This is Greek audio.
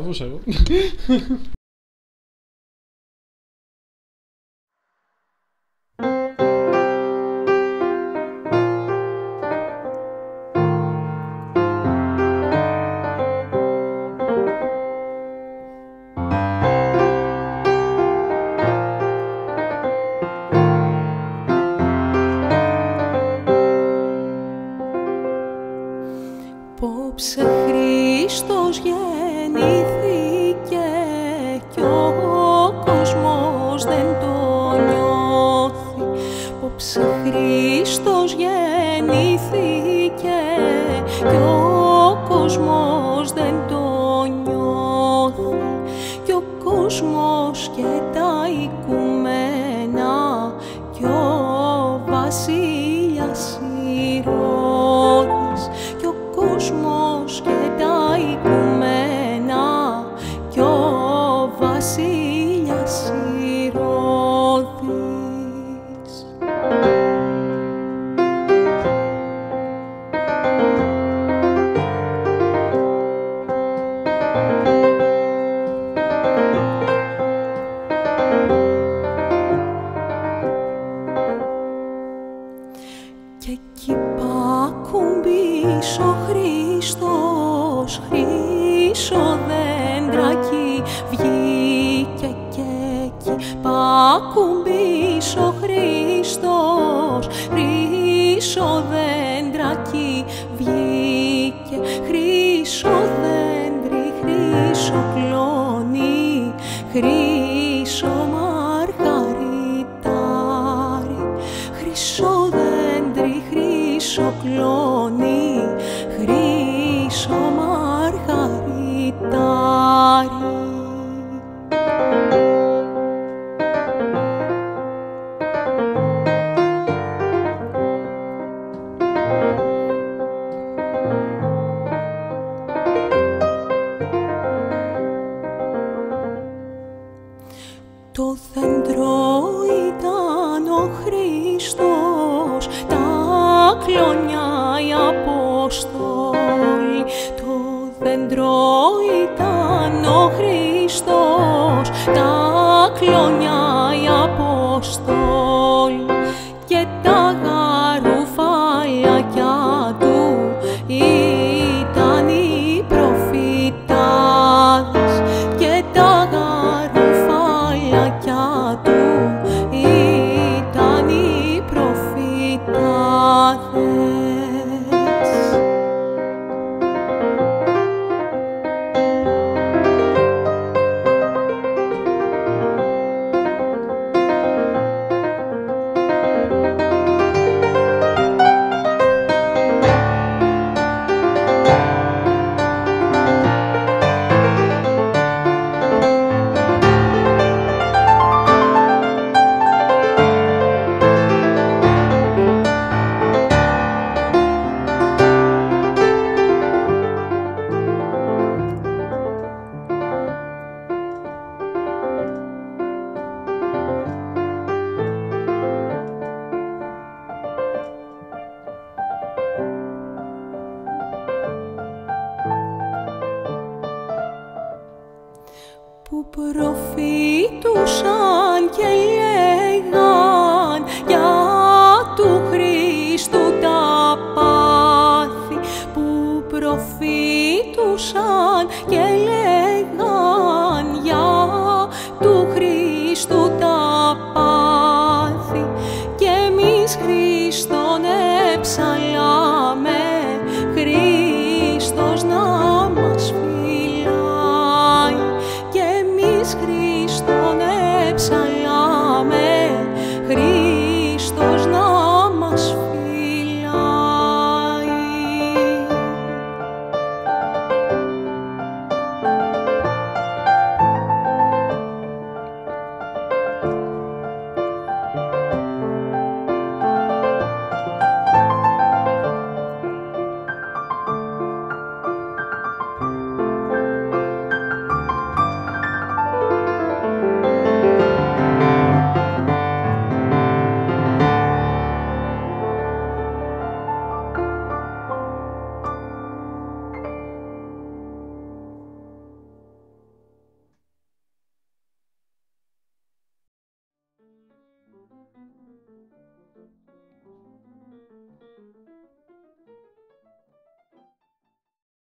αγαπούσα εγώ. Απόψε Χριστός γεννήθηκε κι ο κόσμος δεν το νιώθει. Απόψε Χριστός γεννήθηκε κι ο κόσμος δεν το νιώθει. Κι ο κόσμος και τα οικουμένα κι ο βασίλειας Ηρώδης κι ο κόσμος και τα οικουμένα κι ο βασίλειας Ηρώδης. Κι εκεί πάκουμπης ο Χριστός, χρυσοδέντρακι βγήκε κι εκεί πάκουμπης ο Χριστός, χρυσοδέντρακι βγήκε, χρυσοδέντρι, χρυσοκλώνει, χρυσομαργαριτάρι, χρυσοδέντρι, χρυσοκλώνει, χρυσομαργαριτάρι. Το δέντρο ήταν ο Χριστός, τα κλονιά οι Απόστολοι. Το δέντρο ήταν ο Χριστός, τα κλονιά οι Απόστολοι.